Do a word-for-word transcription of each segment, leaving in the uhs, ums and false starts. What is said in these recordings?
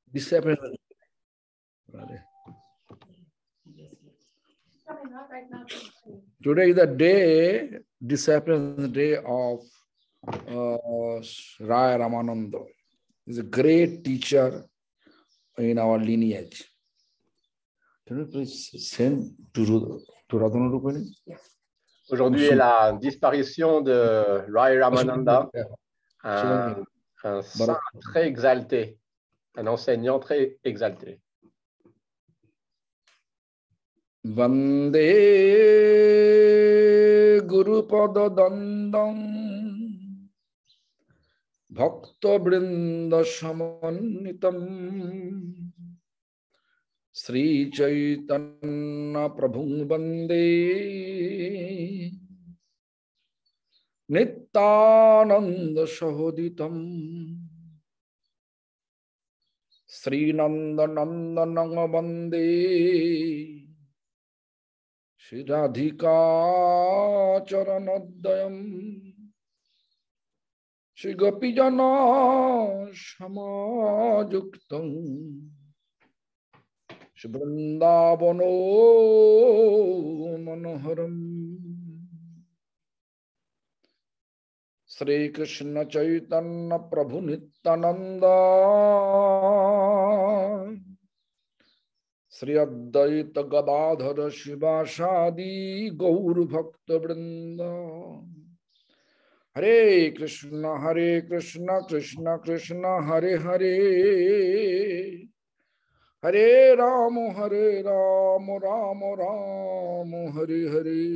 disappearance. Today is the day, disappearance day of uh, Raya Ramananda. He's a great teacher in our lineage. Can you please send to, to Radhana Rupani? Aujourd'hui est la disparition de Raya Ramananda, un, un saint très exalté, un enseignant très exalté. Vande Guru Pada Dandam Bhakta Brinda Samanitam Sri Chaitanya Prabhu Vande Nityananda Sahoditam Sri Nanda Nandana Vande Shri Radhika Charanadayam Shri Gopijana Samajuktam Shri Vrindavano Manoharam Sri Krishna Chaitanya Prabhu Nityananda Sri Advaita Gadadhara Shivasadi Gaur Bhakta Vrinda Hare Krishna Hare Krishna Krishna Krishna Hare Hare Hare Rama Hare Rama Rama Rama Hare Hare.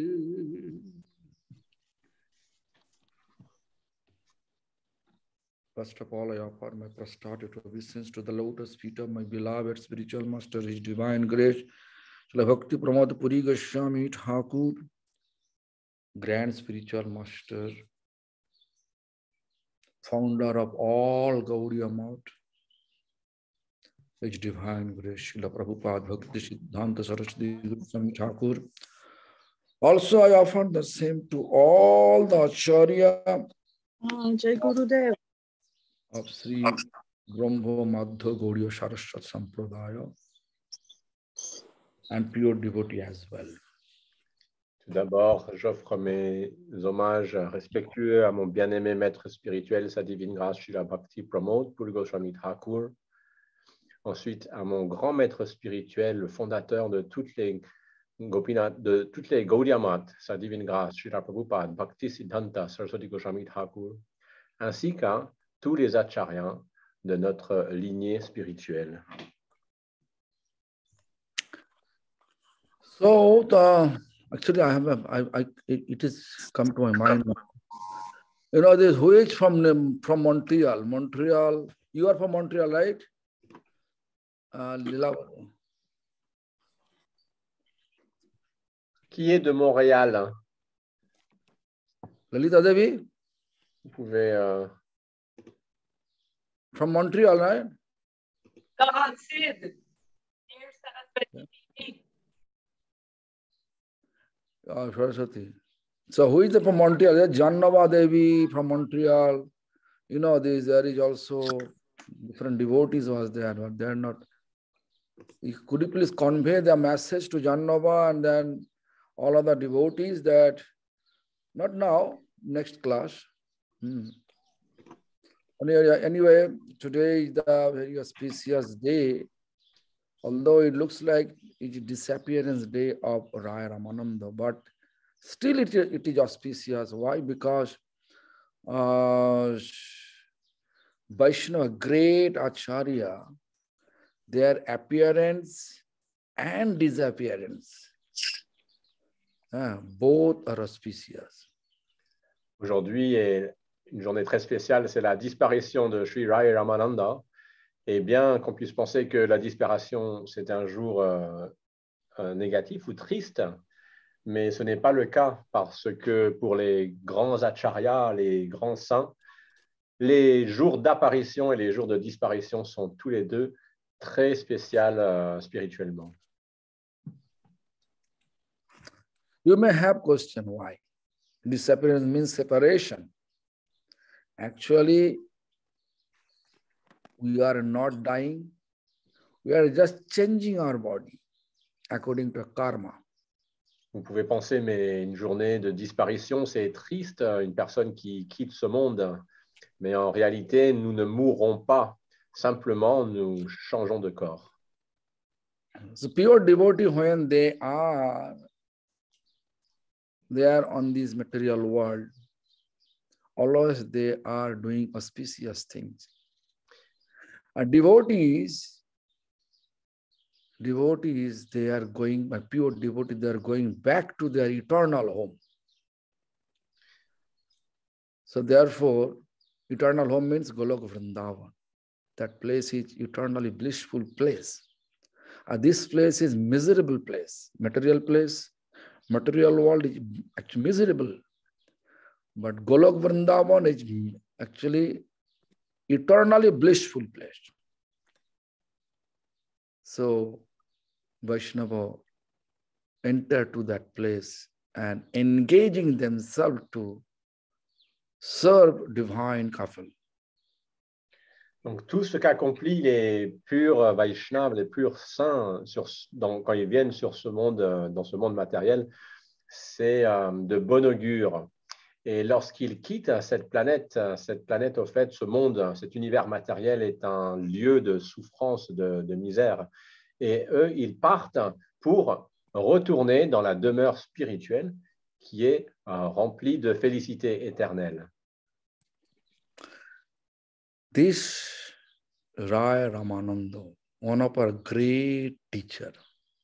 First of all, I offer my prostrated obeisance to the lotus feet of my beloved spiritual master, His Divine Grace, Srila Bhakti Pramod Puri Goswami Thakur, Grand Spiritual Master, founder of all Gaudiya Math, His Divine Grace, Srila Prabhupada Bhakti Siddhanta Saraswati Goswami Thakur. Also, I offer the same to all the Acharya Jai Gurudev of Sri Brahma Madhya Gaudiya Saraswat Sampradaya and pure devotee as well. Tout d'abord, j'offre mes hommages respectueux à mon bien-aimé maître spirituel, sa divine grâce, Srila Bhakti Pramod Puri Goswami Thakur. Ensuite, à mon grand maître spirituel, le fondateur de toutes les Gopinath, de toutes les Gaudiya Math, sa divine grâce, Srila Prabhupada Bhakti Siddhanta Saraswati Goswami Thakur, ainsi qu'à tous les acharyas de notre lignée spirituelle. So, the, actually, I have a, I, I, it, it is come to my mind. You know, this who is from from Montreal? Montreal. You are from Montreal, right? Uh, Lila. Qui est de Montréal? Lalita Devi. Vous pouvez. Euh... From Montreal, right? God, Sid. Oh, Saraswati. So who is the from Montreal? There's Jannava Devi from Montreal. You know, this, there is also different devotees was there, but they are not. Could you please convey the message to Jannava and then all other devotees that, not now, next class. Hmm. Anyway, anyway, today is the very auspicious day, although it looks like it is disappearance day of Raya Ramananda, but still it, it is auspicious. Why? Because uh, Vaishnava, great Acharya, their appearance and disappearance, uh, both are auspicious. Aujourd'hui est une journée très spéciale, c'est la disparition de Sri Raya Ramananda. Et bien qu'on puisse penser que la disparition, c'est un jour euh, euh, négatif ou triste, mais ce n'est pas le cas parce que pour les grands acharyas, les grands saints, les jours d'apparition et les jours de disparition sont tous les deux très spéciaux euh, spirituellement. You may have question why. Disappearance means separation. Actually, we are not dying. We are just changing our body according to karma. Vous pouvez penser, mais une journée de disparition, c'est triste, une personne qui quitte ce monde. Mais en réalité, nous ne mourrons pas. Simplement, nous changeons de corps. So pure devotee, when they are, they are on this material world, always they are doing auspicious things. And devotees, devotees, they are going, by pure devotees, they are going back to their eternal home. So therefore, eternal home means Golok Vrindavan. That place is eternally blissful place. And this place is miserable place. Material place, material world is actually miserable. But Golok Vrindavan is actually eternally blissful place. So Vaishnava enter to that place and engaging themselves to serve divine couple. Donc, tout ce qu'accomplissent les purs Vaishnavas, les purs saints, sur, dans, quand ils viennent sur ce monde, dans ce monde matériel, c'est euh, de bon augure. Et lorsqu'ils quittent cette planète, cette planète, au fait, ce monde, cet univers matériel est un lieu de souffrance, de, de misère. Et eux, ils partent pour retourner dans la demeure spirituelle qui est euh, remplie de félicité éternelle. This Rai Ramananda, one of our great teachers,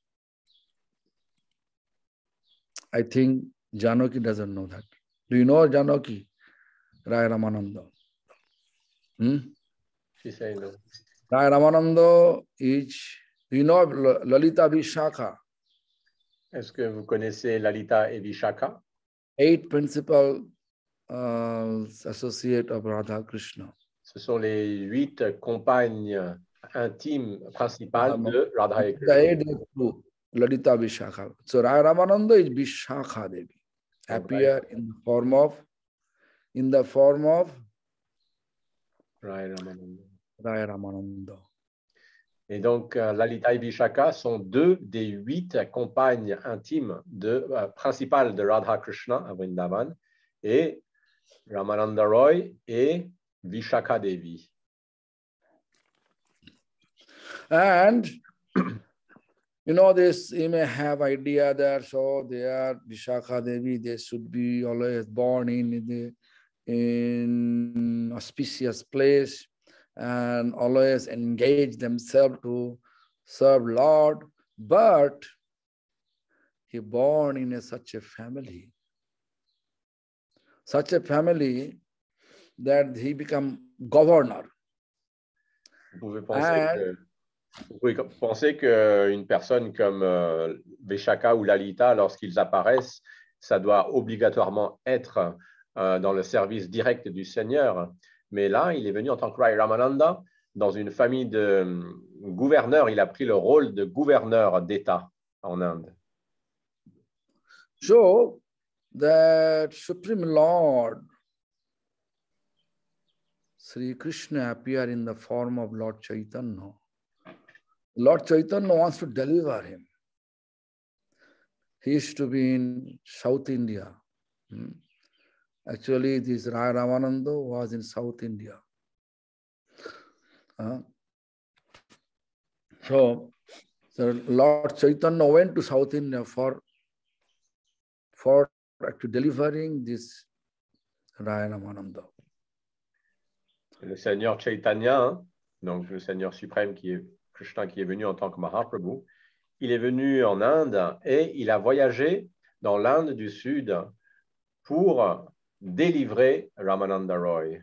I think Janaki doesn't know that. Do you know Janaki? Rai Ramananda. Hmm? She say no. Rai Ramananda is, do you know Lalita Vishakha? Est-ce que vous connaissez Lalita et Vishaka? Eight principal uh, associate of Radha Krishna. Ce sont les huit compagnes intimes principales um, de Radha et The Krishna. eight to Lalita Vishakha. So Rai Ramananda is Vishakha Devi. Appear in the form of, in the form of Rai Ramananda. Rai Ramananda. Et donc, euh, Lalita et Vishaka sont deux des huit compagnes intimes de, euh, principales de Radha Krishna à Vrindavan, et Ramananda Roy et Vishaka Devi. And you know this, you may have idea that so they are Vishakha Devi, they should be always born in the in auspicious place and always engage themselves to serve Lord. But he born in a, such a family, such a family that he become governor. Vous pouvez penser que, vous pouvez penser qu'une personne comme euh, Vishaka ou Lalita, lorsqu'ils apparaissent, ça doit obligatoirement être euh, dans le service direct du Seigneur. Mais là, il est venu en tant que Rai Ramananda, dans une famille de gouverneurs. Il a pris le rôle de gouverneur d'État en Inde. So, that Supreme Lord, Sri Krishna appeared in the form of Lord Chaitanya. Lord Chaitanya wants to deliver him. He used to be in South India. Hmm. Actually, this Rai Ramananda was in South India. Uh, so, so, Lord Chaitanya went to South India for, for actually delivering this Rai Ramananda. Le Seigneur Chaitanya, hein, donc le Seigneur suprême qui est Krishna, qui est venu en tant que Mahaprabhu, il est venu en Inde et il a voyagé dans l'Inde du Sud pour délivrer Ramananda Roy.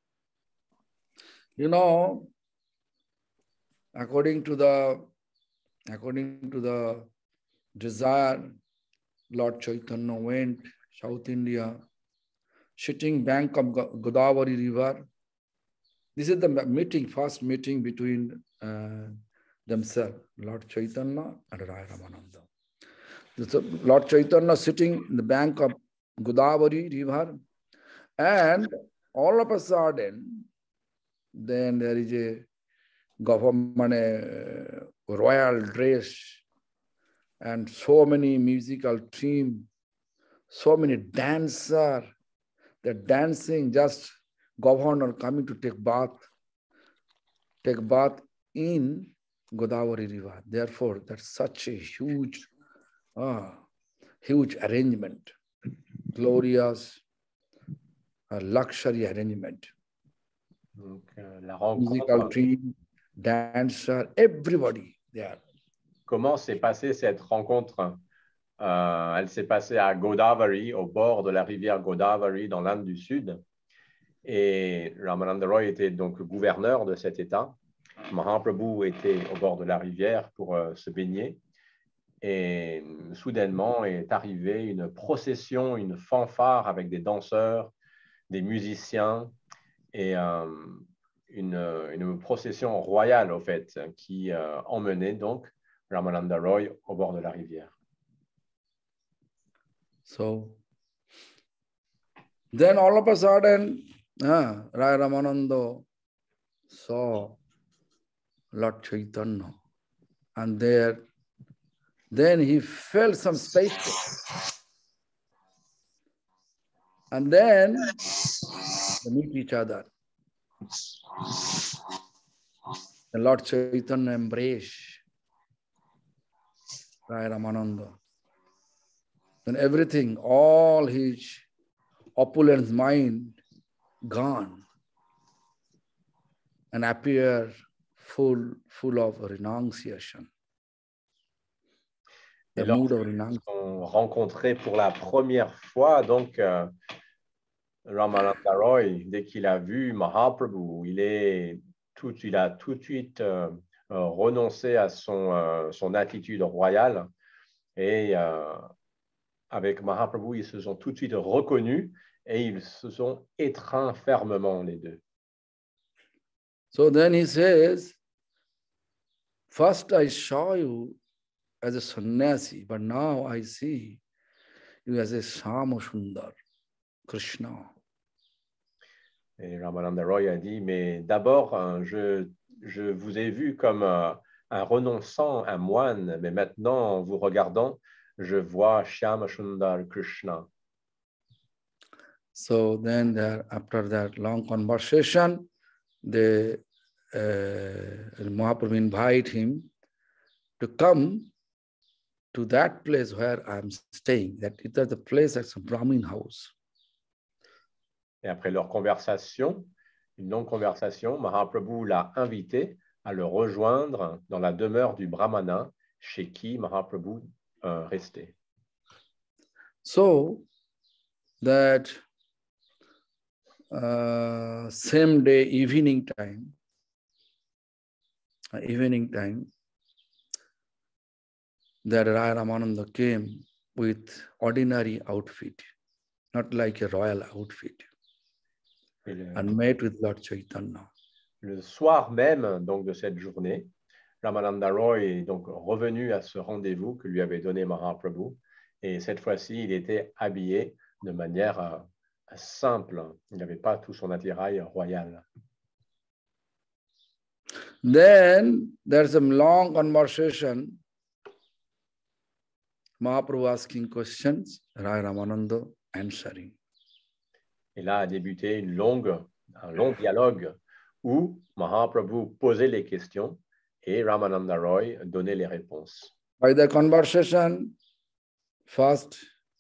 You know, according to the according to the desire, Lord Chaitanya went South India, sitting bank of Godavari River. This is the meeting, first meeting between uh, themselves, Lord Chaitanya and Rai Ramananda. So Lord Chaitanya sitting in the bank of Godavari River, and all of a sudden, then there is a government uh, royal dress, and so many musical team, so many dancer. They're dancing, just governor coming to take bath, take bath in Godavari River. Therefore, that's such a huge, ah, huge arrangement, glorious, uh, luxury arrangement. Donc, euh, la Musical rencontre, team, dancer, everybody there. comment s'est passée cette rencontre? Euh, elle s'est passée à Godavari, au bord de la rivière Godavari, dans l'Inde du Sud. Et Ramananda Roy était donc gouverneur de cet État. Mahaprabhu était au bord de la rivière pour euh, se baigner. Et soudainement est arrivée une procession, une fanfare avec des danseurs, des musiciens et euh, une, une procession royale, au fait, qui euh, emmenait donc Ramananda Roy au bord de la rivière. So, then all of a sudden, uh, Rai Ramananda saw Lord Chaitanya, and there, then he felt some space. And then they meet each other. The Lord Chaitanya embraced Rai Ramananda. Then everything, all his opulent mind gone and appear full, full of renunciation. Et The mood of lorsqu'ils renunciation. sont rencontrés pour la première fois, donc euh, Ramananda Roy, dès qu'il a vu Mahaprabhu, il, est tout, il a tout de suite euh, euh, renoncé à son, euh, son attitude royale et euh, avec Mahaprabhu, ils se sont tout de suite reconnus et ils se sont étreints fermement les deux. So then he says, first I saw you as a sannyasi, but now I see you as a Shama Sundar, Krishna. Et Ramananda Roy a dit, mais d'abord, hein, je, je vous ai vu comme un, un renonçant, un moine, mais maintenant, en vous regardant, je vois Shyama Sundar Krishna. So then there, after that long conversation, the uh, Mahaprabhu invite him to come to that place where I'm staying. That it is the place that's a Brahmin house. Et après leur conversation, une longue conversation, Mahaprabhu l'a invité à le rejoindre dans la demeure du Brahmana, chez qui Mahaprabhu euh, restait. So that uh, same day, evening time, uh, evening time, that Rai Ramananda came with ordinary outfit, not like a royal outfit, Et le, and met with Lord Chaitanya. le soir même donc, de cette journée, Ramananda Roy est donc revenu à ce rendez-vous que lui avait donné Mahaprabhu. Et cette fois-ci, il était habillé de manière euh, simple. Il n'avait pas tout son attirail royal. Then there's some long conversation. Mahaprabhu asking questions, Rai Ramananda answering. Et là a débuté une longue, un long dialogue où Mahaprabhu posait les questions et Ramananda Roy donnait les réponses. By the conversation, first,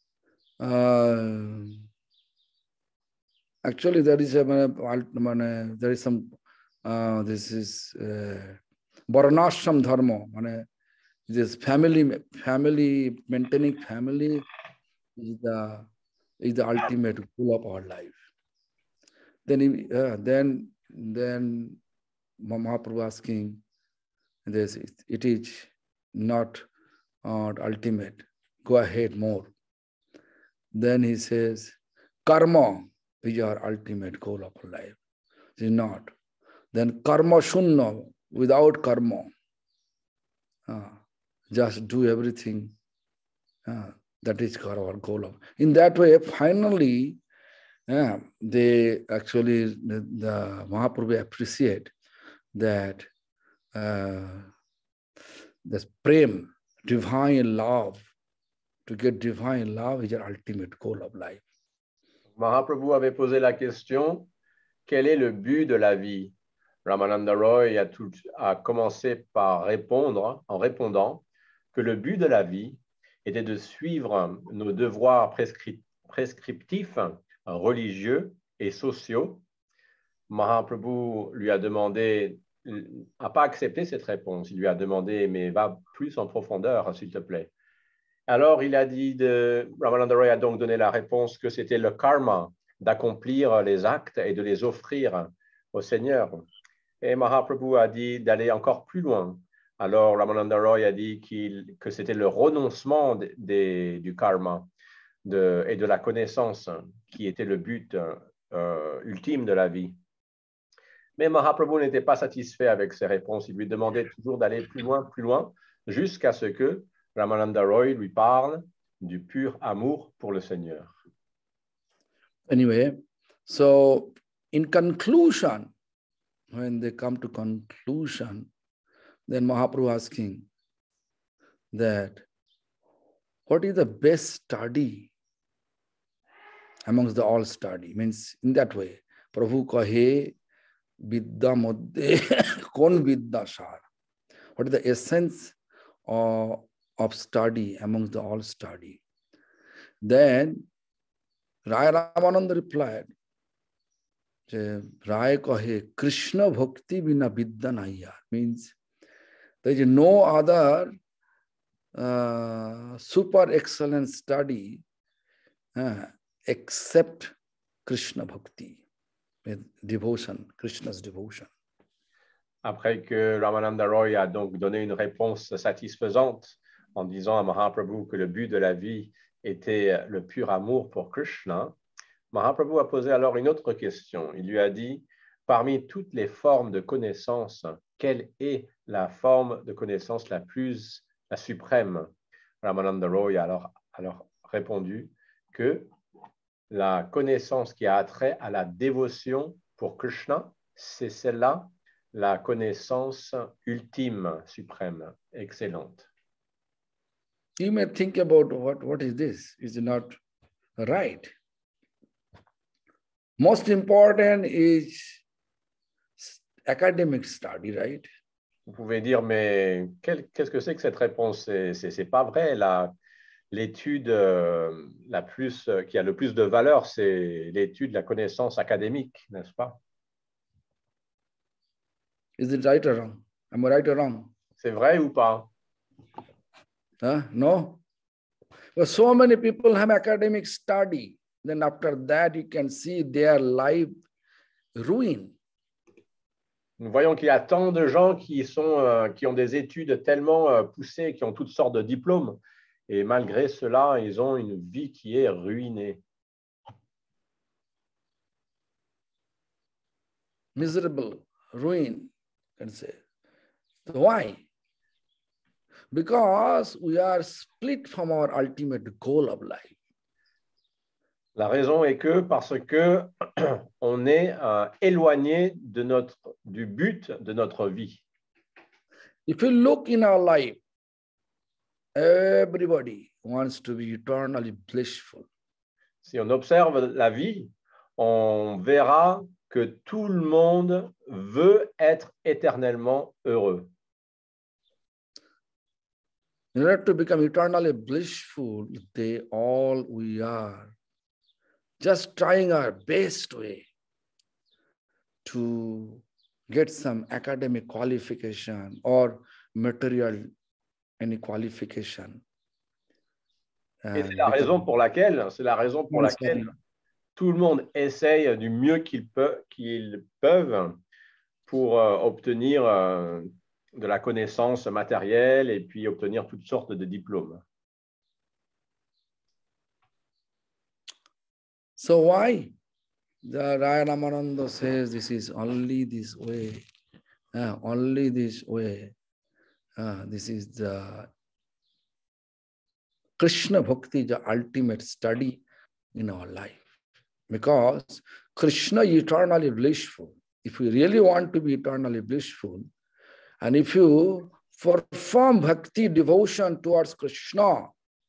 uh, actually there is a there is some uh, this is uh, Varnashram dharma. This family, family maintaining family is the is the ultimate goal of our life. Then, uh, then, then Mahaprabhu asking this: it is not uh, ultimate. Go ahead more. Then he says, karma is our ultimate goal of life. It is not. Then karma shunna, without karma. Uh, just do everything. Uh, that is our goal. Of. In that way, finally, uh, they actually, the, the Mahaprabhu appreciate that uh, this prem, divine love. To get divine love is your ultimate goal of life. Mahaprabhu avait posé la question, quel est le but de la vie? Ramananda Roy a, tout, a commencé par répondre, en répondant que le but de la vie était de suivre nos devoirs prescri prescriptifs, religieux et sociaux. Mahaprabhu lui a demandé, n'a pas accepté cette réponse. Il lui a demandé, mais va plus en profondeur, s'il te plaît. Alors, il a dit, de, Ramananda Roy a donc donné la réponse que c'était le karma d'accomplir les actes et de les offrir au Seigneur. Et Mahaprabhu a dit d'aller encore plus loin. Alors, Ramananda Roy a dit qu'il, que c'était le renoncement de, de, du karma de, et de la connaissance qui était le but euh, ultime de la vie. Mais Mahaprabhu n'était pas satisfait avec ces réponses. Il lui demandait toujours d'aller plus loin, plus loin, jusqu'à ce que Ramananda Roy lui parle du pur amour pour le Seigneur. Anyway, so in conclusion, when they come to conclusion, then Mahaprabhu asking that what is the best study amongst the all study? Means in that way, Prabhu kahe vidya madhye kon vidya sar. What is the essence of, of study amongst the all study? Then Raya Ramananda replied, Raya kahe Krishna bhakti bina vidya nahi yaar. Means there is no other uh, super excellent study uh, except Krishna bhakti, devotion, Krishna's devotion. Après que Ramananda Roy a donc donné une réponse satisfaisante en disant à Mahaprabhu que le but de la vie était le pur amour pour Krishna, Mahaprabhu a posé alors une autre question. Il lui a dit, parmi toutes les formes de connaissance, quelle est la forme de connaissance la plus, la suprême? Ramananda Roy a alors, alors répondu que la connaissance qui a attrait à la dévotion pour Krishna, c'est celle-là, la connaissance ultime, suprême, excellente. You may think about what, what is this? Is it not right? Most important is academic study, right? Vous pouvez dire, mais qu'est-ce que c'est que cette réponse? C'est pas vrai. L'étude euh, la plus, euh, qui a le plus de valeur, c'est l'étude de la connaissance académique, n'est-ce pas? Is it right or wrong? Am I right or wrong? C'est vrai ou pas? Huh? No? But so many people have academic study. Then after that, you can see their life ruin. Nous voyons qu'il y a tant de gens qui, sont, euh, qui ont des études tellement euh, poussées, qui ont toutes sortes de diplômes, et malgré cela, ils ont une vie qui est ruinée. Miserable, ruin, you can say. So why? Because we are split from our ultimate goal of life. La raison est que parce que on est euh, éloigné de notre, du but de notre vie. If you look in our life, everybody wants to be eternally blissful. Si on observe la vie, on verra que tout le monde veut être éternellement heureux. In order to become eternally blissful, they all we are just trying our best way to get some academic qualification or material any qualification. Et c'est la raison pour laquelle, c'est la raison pour laquelle tout le monde essaye du mieux qu'ils peuvent, qu'ils peuvent pour euh, obtenir euh, de la connaissance matérielle et puis obtenir toutes sortes de diplômes. So why? The Raya Ramananda says this is only this way, uh, only this way. Uh, this is the Krishna Bhakti, the ultimate study in our life. Because Krishna is eternally blissful. If we really want to be eternally blissful, And if you perform bhakti devotion towards Krishna,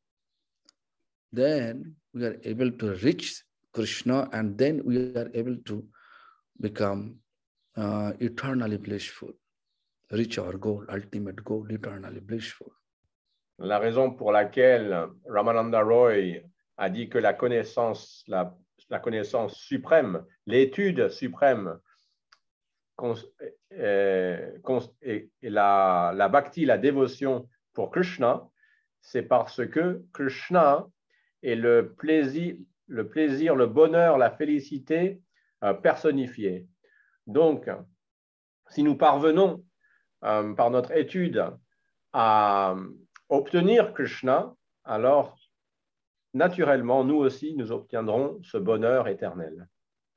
then we are able to reach Krishna, and then we are able to become uh, eternally blissful, reach our goal, ultimate goal, eternally blissful. La raison pour laquelle Ramananda Roy a dit que la connaissance, la, la connaissance suprême, l'étude suprême, cons, euh, cons, et, et la, la bhakti, la dévotion pour Krishna, c'est parce que Krishna est le plaisir, le plaisir, le bonheur, la félicité euh, personnifiée. Donc, si nous parvenons euh, par notre étude à obtenir Krishna, alors naturellement, nous aussi, nous obtiendrons ce bonheur éternel.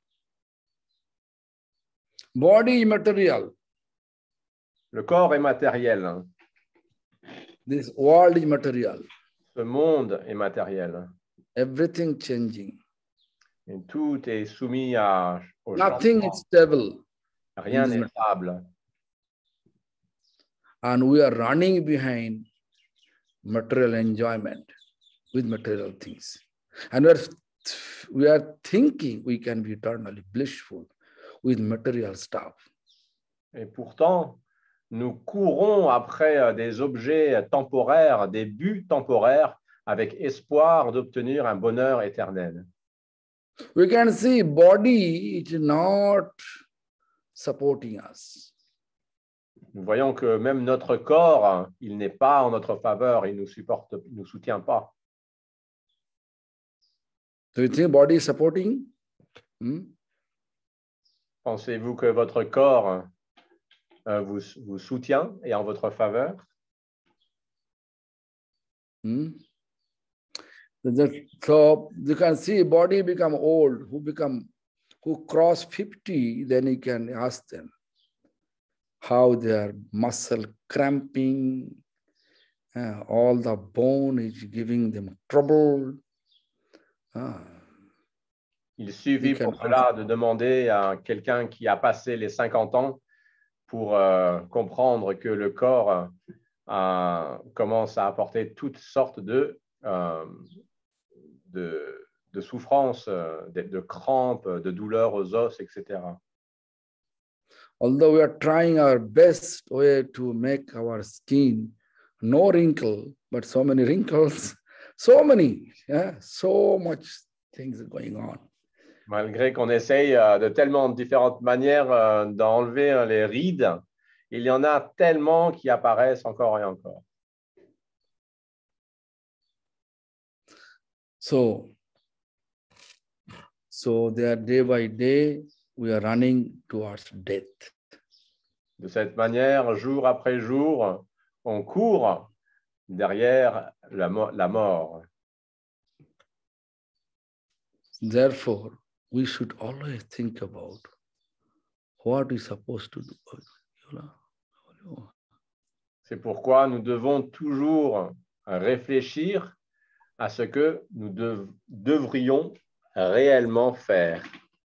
Body immaterial. Le corps est matériel. This world is material. Ce monde est matériel. Everything changing. Et tout est soumis à, au Nothing changement. is stable. Rien n'est stable. And we are running behind material enjoyment with material things. And we are, we are thinking we can be eternally blissful with material stuff. Et pourtant, nous courons après des objets temporaires, des buts temporaires, avec espoir d'obtenir un bonheur éternel. We can see body is not supporting us. Nous voyons que même notre corps, il n'est pas en notre faveur, il ne nous supporte, il nous soutient pas. Do you think body is supporting? Hmm? Pensez-vous que votre corps euh, vous, vous soutient et en votre faveur? Hmm? So you can see body become old, who become, who cross fifty, then you can ask them how their muscle cramping, uh, all the bone is giving them trouble. Ah. Il suffit pour cela de demander à quelqu'un qui a passé les cinquante ans pour euh, comprendre que le corps euh, commence à apporter toutes sortes de, euh, de, de souffrances, de, de crampes, de douleurs aux os, et cetera. Although we are trying our best way to make our skin no wrinkle, but so many wrinkles, so many, yeah, so much things going on. Malgré qu'on essaye de tellement différentes manières d'enlever les rides, il y en a tellement qui apparaissent encore et encore. So, so there day by day, we are running towards death. De cette manière, jour après jour, on court derrière la, mo la mort. Therefore, we should always think about what we're supposed to do. C'est pourquoi nous devons toujours réfléchir à ce que nous dev devrions réellement faire.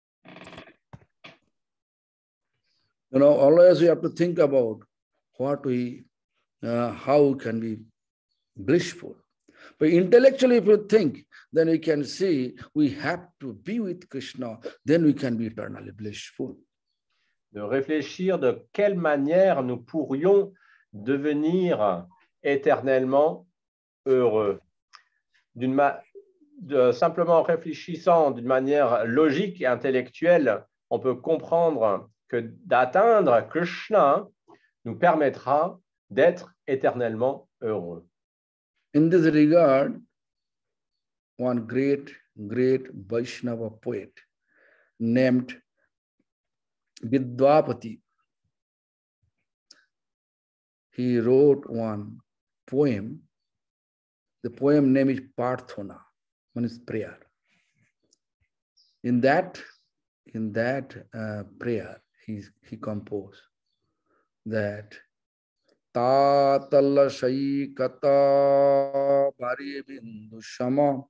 You know, always we have to think about what we, uh, how can we be blissful. But intellectually, if you think, then we can see we have to be with Krishna, then we can be eternally blissful. De réfléchir de quelle manière nous pourrions devenir éternellement heureux. D'une ma de, simplement réfléchissant d'une manière logique et intellectuelle, on peut comprendre que d'atteindre Krishna nous permettra d'être éternellement heureux. In this regard, one great, great Vaishnava poet named Vidvapati, he wrote one poem. The poem name is Parthona, one is prayer. In that, in that uh, prayer, he, he composed that Tatala Shaikata Bari Bindu Shama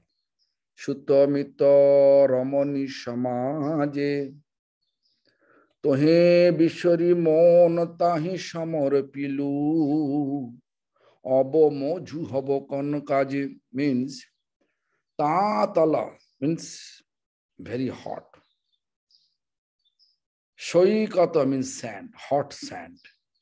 Shutamita Ramani Shamaje Tohe bishwari mon tahi samar pilu. Abo moju hobo kon kaji means tatala means very hot. Shoikata means sand, hot sand.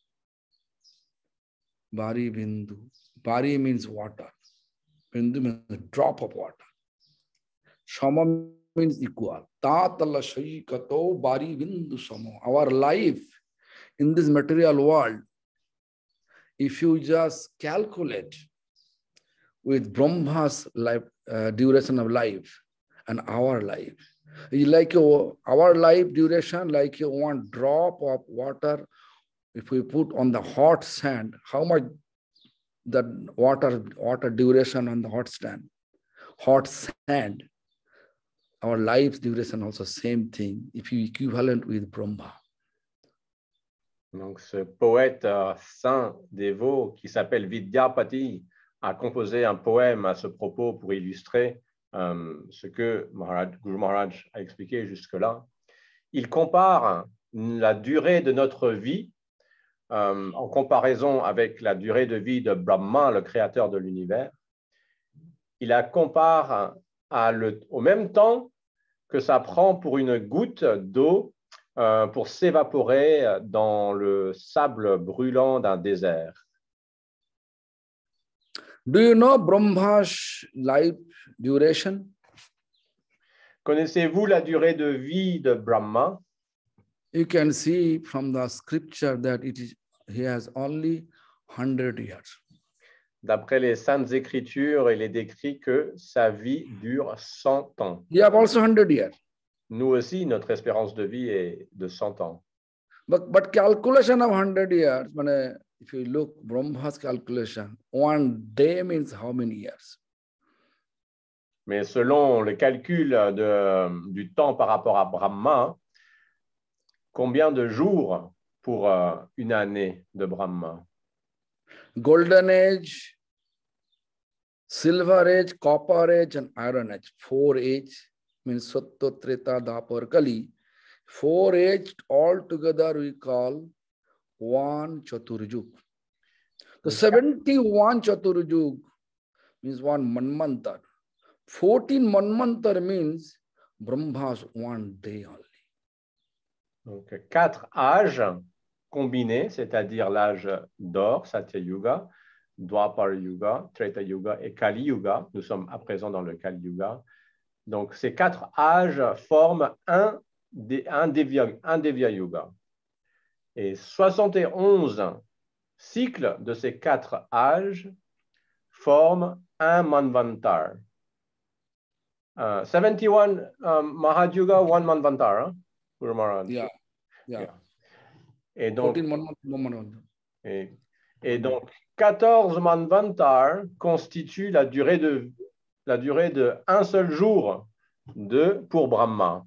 Bari bindu. Bari means water. Bindu means a drop of water. Sama means equal. Tatala shoikato bari bindu samo. Our life in this material world, if you just calculate with Brahma's life, uh, duration of life and our life, like a, our life duration, like a one drop of water, if we put on the hot sand, how much that water water duration on the hot sand, hot sand, our life duration also same thing, if you equivalent with Brahma. Donc, ce poète euh, saint, dévot, qui s'appelle Vidyapati, a composé un poème à ce propos pour illustrer euh, ce que Maharaj, Guru Maharaj a expliqué jusque-là. Il compare la durée de notre vie euh, en comparaison avec la durée de vie de Brahma, le créateur de l'univers. Il la compare à le, au même temps que ça prend pour une goutte d'eau euh, pour s'évaporer dans le sable brûlant d'un désert. Do you know Brahma's life duration? Connaissez-vous la durée de vie de Brahma? You can see from the scripture that it is he has only one hundred years. D'après les Saintes Écritures, il est décrit que sa vie dure cent ans. You have also one hundred years. Nous aussi, notre espérance de vie est de cent ans. But, but calculation of one hundred years, if you look Brahma's calculation, one day means how many years? Mais selon le calcul de, du temps par rapport à Brahma, combien de jours pour euh, une année de Brahma? Golden Age, Silver Age, Copper Age, and Iron Age. Four age means Sattva, Treta, Dwapar, Kali. Four age all together we call one Chaturjug. The seventy-one Chaturjug means one Manmantar. fourteen Manmantar means Brahma's one day only. Donc, quatre âges combinés, c'est-à-dire l'âge d'or, Satya Yuga, Dwapar Yuga, Treta Yuga et Kali Yuga. Nous sommes à présent dans le Kali Yuga. Donc, ces quatre âges forment un, un, Devya, un Devya Yuga. Et soixante et onze cycles de ces quatre âges forment un Manvantar. Uh, seventy-one um, Mahadyuga, one Manvantar, hein? Guru Maharaj. Yeah, yeah. Yeah. Et donc, fourteen et, et donc, quatorze Manvantar constituent la durée de la durée de un seul jour de pour Brahma.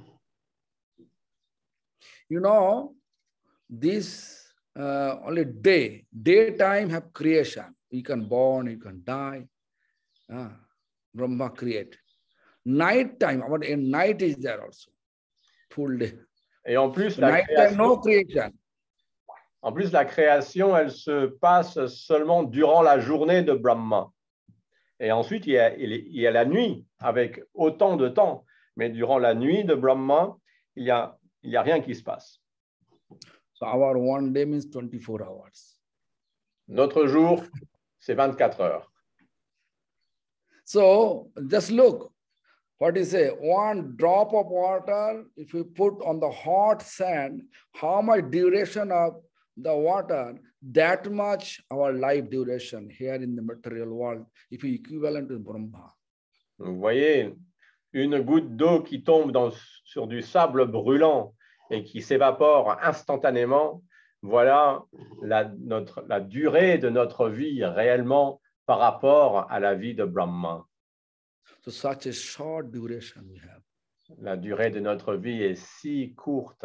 You know, this uh, only day, daytime have creation. You can born, you can die. Ah, Brahma create. Night time, but in night is there also. Full day. Et en plus, so la night création, time, no creation. En plus, la création, elle se passe seulement durant la journée de Brahma. Et ensuite, il y a, il y a la nuit avec autant de temps. Mais durant la nuit de Brahma, il n'y a, il y a rien qui se passe. So our one day means twenty-four hours. Notre jour, c'est vingt-quatre heures. So just look, what is it? One drop of water, if you put on the hot sand, how much duration of the water, that much our life duration here in the material world, if you equivalent to Brahma. Vous voyez, une goutte d'eau qui tombe dans, sur du sable brûlant et qui s'évapore instantanément, voilà la, notre, la durée de notre vie réellement par rapport à la vie de Brahma. So such a short duration we have. La durée de notre vie est si courte.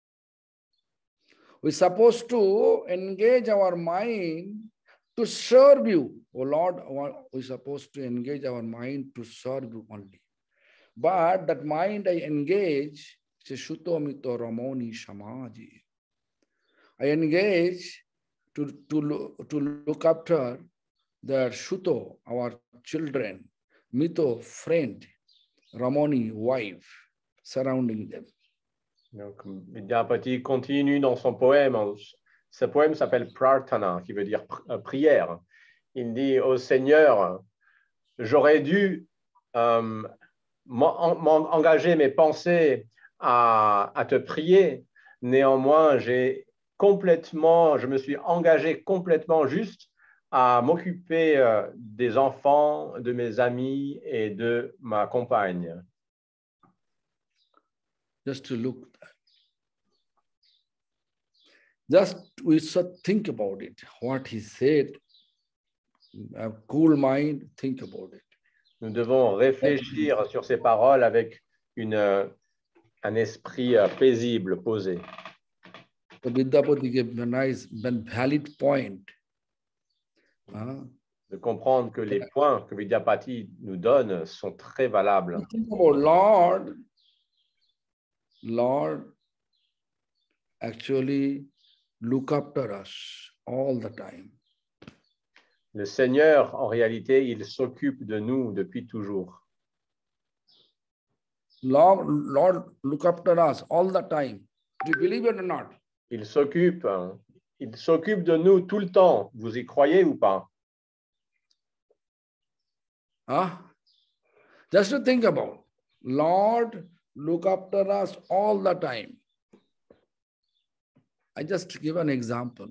We're supposed to engage our mind to serve you. Oh Lord, we're supposed to engage our mind to serve you only. But that mind I engage Shuto mito ramoni shamaji. I engage to, to, to look after their Shuto, our children, Mito, friend, Ramoni, wife, surrounding them. Donc, Vidyapati continue dans son poème. Ce poème s'appelle Prarthana, qui veut dire prière. Il dit au Seigneur, j'aurais dû euh, m'engager mes pensées à, à te prier. Néanmoins, j'ai complètement, je me suis engagé complètement juste à m'occuper euh, des enfants, de mes amis et de ma compagne. Just to look, just we should think about it. What he said, a cool mind, think about it. Nous devons réfléchir sur ces paroles avec une, un esprit paisible, posé. The Vidyapati gave a nice, valid point. Huh? De comprendre que les points que Vidyapati nous donne sont très valables. Think about Lord, Lord actually look after us all the time. Le Seigneur, en réalité, il s'occupe de nous depuis toujours. Lord, Lord look after us all the time. Do you believe it or not? Il s'occupe, il s'occupe de nous tout le temps. Vous y croyez ou pas? Huh? Just to think about, Lord look after us all the time. I just give an example.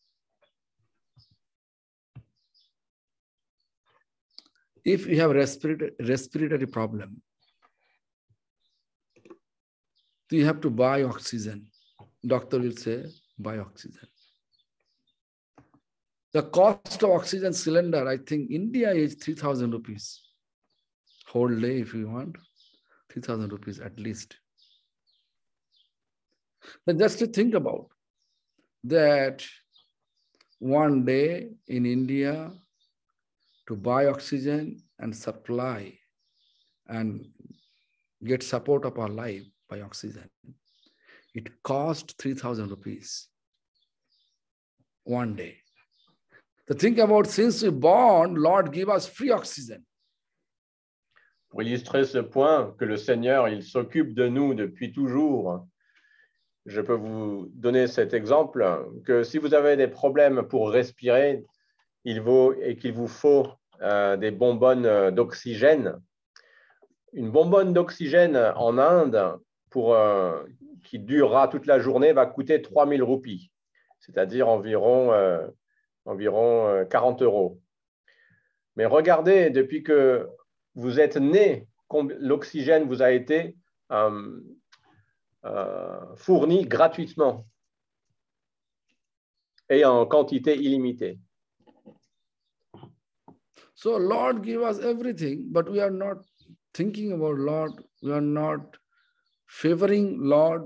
If you have respiratory, respiratory problem, you have to buy oxygen. Doctor will say, buy oxygen. The cost of oxygen cylinder, I think India is three thousand rupees. Whole day if you want, three thousand rupees at least. But just to think about that one day in India to buy oxygen and supply and get support of our life by oxygen, it cost three thousand rupees one day. To think about, since we born, Lord give us free oxygen. Pour illustrer ce point, que le Seigneur, il s'occupe de nous depuis toujours, je peux vous donner cet exemple, que si vous avez des problèmes pour respirer, il vaut, et qu'il vous faut euh, des bonbonnes d'oxygène. Une bonbonne d'oxygène en Inde, pour, euh, qui durera toute la journée, va coûter trois mille roupies, c'est-à-dire environ, euh, environ euh, quarante euros. Mais regardez, depuis que vous êtes né, l'oxygène vous a été euh, euh, fourni gratuitement et en quantité illimitée. So Lord give us everything, but we are not thinking about Lord. We are not favoring Lord.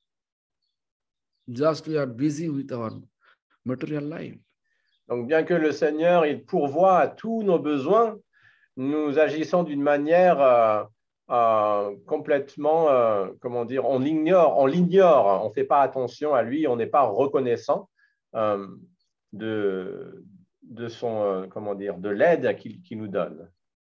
Just we are busy with our material life. Donc, bien que le Seigneur, il pourvoit à tous nos besoins, nous agissons d'une manière euh, euh, complètement, euh, comment dire, on l'ignore, on l'ignore, on ne fait pas attention à lui, on n'est pas reconnaissant euh, de, de son, euh, comment dire, de l'aide qu'il qu'il nous donne.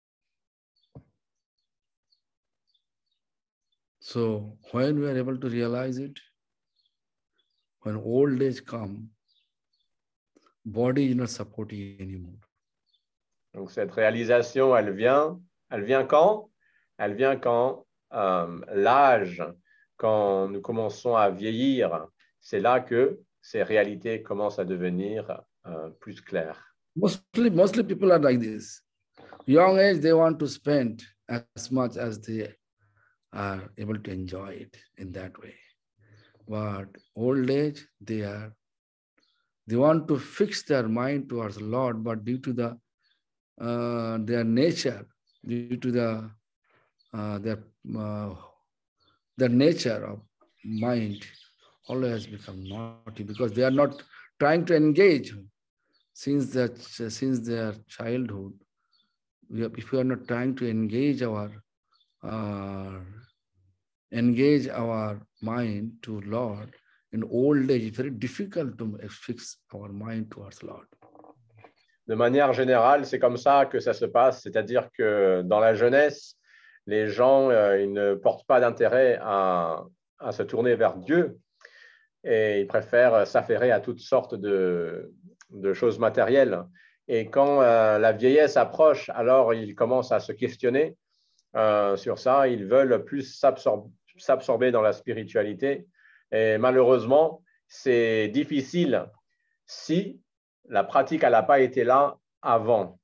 So when we are able to realize it, when old age comes, body is not supporting anymore. Donc cette réalisation, elle vient, elle vient quand? Elle vient quand euh, l'âge, quand nous commençons à vieillir, c'est là que ces réalités commencent à devenir euh, plus claires. Mostly, mostly people are like this. Young age, they want to spend as much as they are able to enjoy it in that way. But old age, they are, they want to fix their mind towards the Lord, but due to the uh, their nature, due to the uh, their uh, their nature of mind, always become naughty because they are not trying to engage since that since their childhood. We have, if we are not trying to engage our uh, engage our mind to Lord, in old age, it's very difficult to fix our mind towards Lord. De manière générale, c'est comme ça que ça se passe, c'est-à-dire que dans la jeunesse, les gens euh, ils ne portent pas d'intérêt à, à se tourner vers Dieu et ils préfèrent s'affairer à toutes sortes de, de choses matérielles. Et quand euh, la vieillesse approche, alors ils commencent à se questionner euh, sur ça, ils veulent plus s'absor- s'absorber dans la spiritualité. Et malheureusement, c'est difficile si la pratique n'a pas été là avant.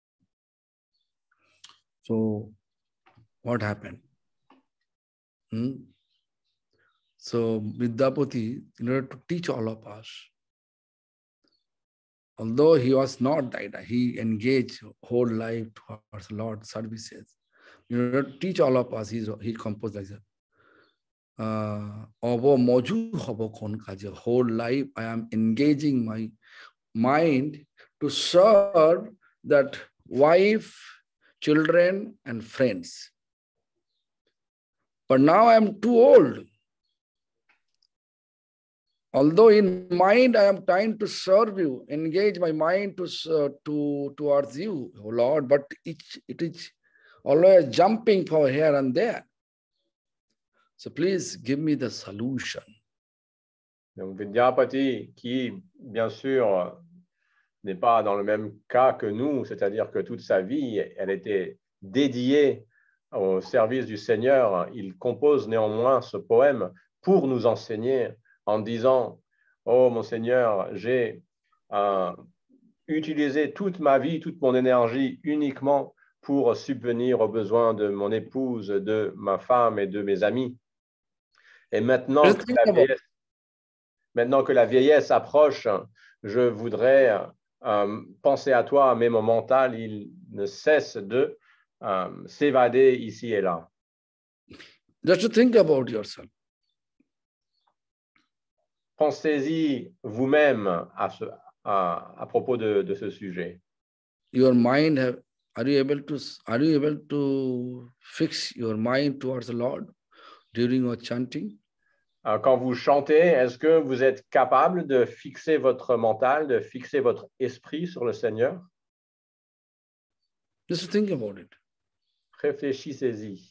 So, what happened? Hmm? So, Vidyapati, in order to teach all of us, although he was not that, he engaged whole life towards Lord services. In order to teach all of us, he, he composed like that. Abo moju hobo kon kaje. Whole life I am engaging my mind to serve that wife, children, and friends. But now I am too old. Although in mind I am trying to serve you, engage my mind to, uh, to towards you, oh Lord, but it, it is always jumping from here and there. So please give me the solution. Donc Vidyapati, qui bien sûr n'est pas dans le même cas que nous, c'est-à-dire que toute sa vie, elle était dédiée au service du Seigneur. Il compose néanmoins ce poème pour nous enseigner en disant « Oh mon Seigneur, j'ai euh, utilisé toute ma vie, toute mon énergie uniquement pour subvenir aux besoins de mon épouse, de ma femme et de mes amis. Et maintenant que la vieillesse, maintenant que la vieillesse approche, je voudrais euh, penser à toi, mais mon mental, il ne cesse de euh, s'évader ici et là. » Just to think about yourself. Pensez-y vous-même à, ce, à, à propos de, de ce sujet. Your mind, have, are you able to are you able to fix your mind towards the Lord during your chanting? Quand vous chantez, est-ce que vous êtes capable de fixer votre mental, de fixer votre esprit sur le Seigneur? Just think about it. Réfléchissez-y.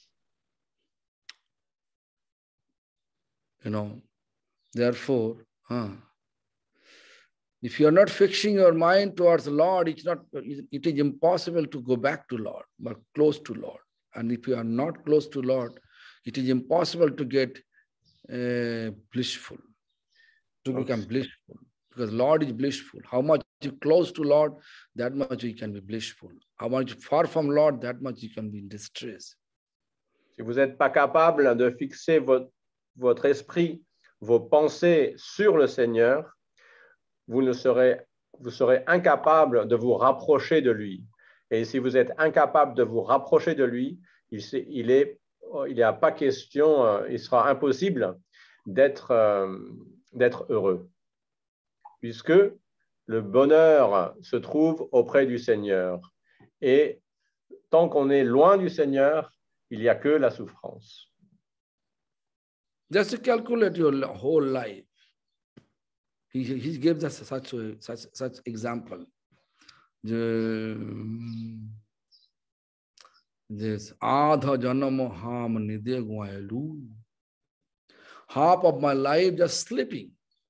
You know, therefore, huh, if you are not fixing your mind towards the Lord, it's not, it is impossible to go back to Lord, but close to Lord. And if you are not close to Lord, it is impossible to get uh, blissful, to Donc, become blissful. Because Lord is blissful. How much you close to Lord, that much you can be blissful. How much far from Lord, that much you can be in distress. si vous n'êtes pas capable de fixer votre, votre esprit, vos pensées sur le Seigneur, vous, ne serez, vous serez incapable de vous rapprocher de lui. Et si vous êtes incapable de vous rapprocher de lui, il n'est il est, il y a pas question, il sera impossible d'être euh, d'être heureux. Puisque le bonheur se trouve auprès du Seigneur. Et tant qu'on est loin du Seigneur, il n'y a que la souffrance. Just to calculate your whole life. He, he gives us such a, such such example. The, this Adha Janama Ham Nidya Gwailu. Half of my life just sleeping.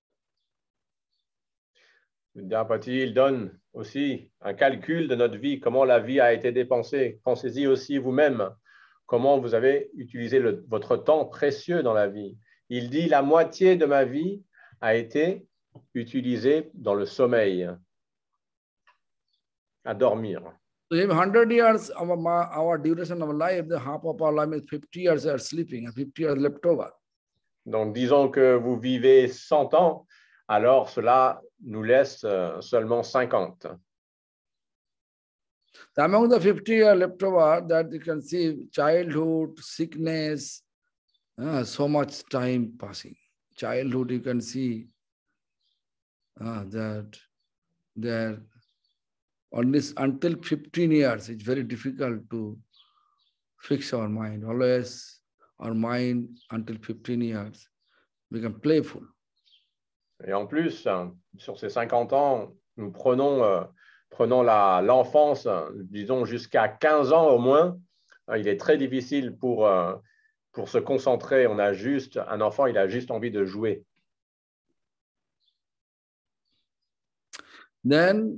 Vidyapati, il donne aussi un calcul de notre vie, comment la vie a été dépensée. Pensez-y aussi vous-même, comment vous avez utilisé le, votre temps précieux dans la vie. Il dit, la moitié de ma vie a été utilisée dans le sommeil, à dormir. So if one hundred years of our, our duration of life, the half of our life is fifty years are sleeping and fifty years left over. Donc, disons que vous vivez cent ans, alors cela nous laisse seulement cinquante. Among the fifty years left over, that you can see childhood, sickness, uh, so much time passing. Childhood, you can see uh, that there on this until fifteen years, it's very difficult to fix our mind. Always our mind until fifteen years become playful. Et en plus, sur ces cinquante ans, nous prenons, euh, prenons la, l'enfance, disons jusqu'à quinze ans au moins. Il est très difficile pour, euh, pour se concentrer. On a juste, un enfant, il a juste envie de jouer. Then,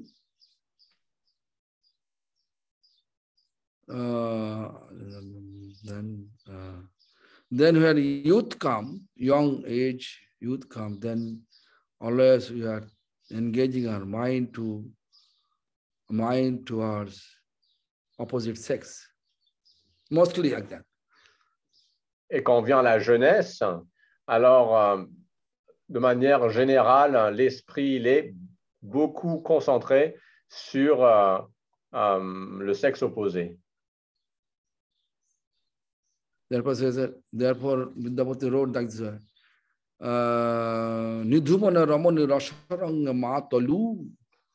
uh, then, uh, then when youth come, young age, youth come, then always we are engaging our mind to mind towards opposite sex. Mostly like that. Et quand vient la jeunesse, alors euh, de manière générale, l'esprit il est beaucoup concentré sur euh, euh, le sexe opposé. Therefore, therefore Vidyapati wrote like this. Nidhumana ramani rasaranga matalu.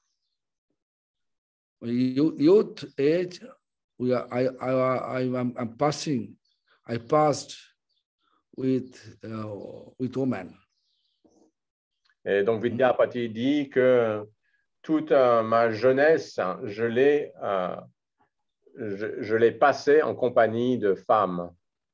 Youth age, we are, I, I, I, I'm, I'm passing, I passed with, uh, with women. Et donc Vidyapati dit que toute euh, ma jeunesse, je l'ai, euh, je, je l'ai passée en compagnie de femmes.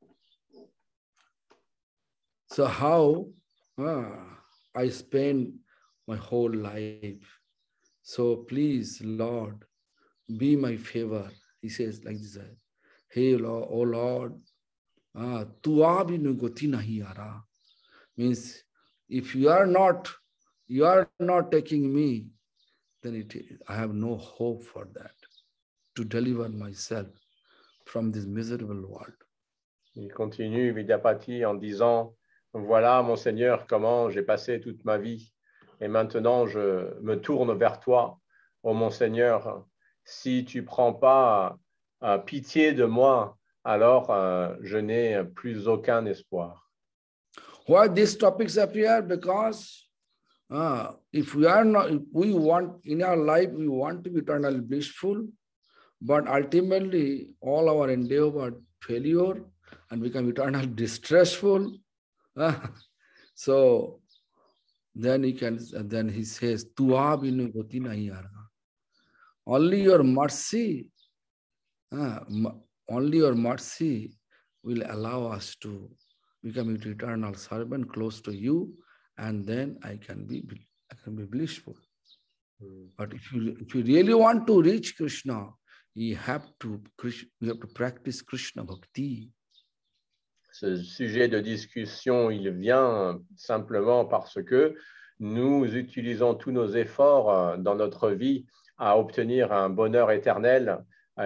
So how uh, I spend my whole life. So please, Lord, be my favor. He says like this. Hey, Lord, oh Lord, ah, tu abhi goti nahi ara. Means if you are not, you are not taking me, then it, I have no hope for that, to deliver myself from this miserable world. Il continue, Vidyapati, en disant, voilà, mon Seigneur, comment j'ai passé toute ma vie. Et maintenant, je me tourne vers toi, ô mon Seigneur. Si tu ne prends pas euh, pitié de moi, alors euh, je n'ai plus aucun espoir. Why these topics appear? Because uh, if we are not, if we want in our life, we want to be eternally blissful, but ultimately all our endeavor failure and become eternally distressful. Uh, so then he can, then he says, "Tua binu goti nahi ara." Only your mercy, uh, only your mercy will allow us to become an eternal servant close to you, and then I can be, I can be blissful. Mm. But if you if you really want to reach Krishna, you have to you have to practice Krishna Bhakti. Ce sujet de discussion, il vient simplement parce que nous utilisons tous nos efforts dans notre vie à obtenir un bonheur éternel,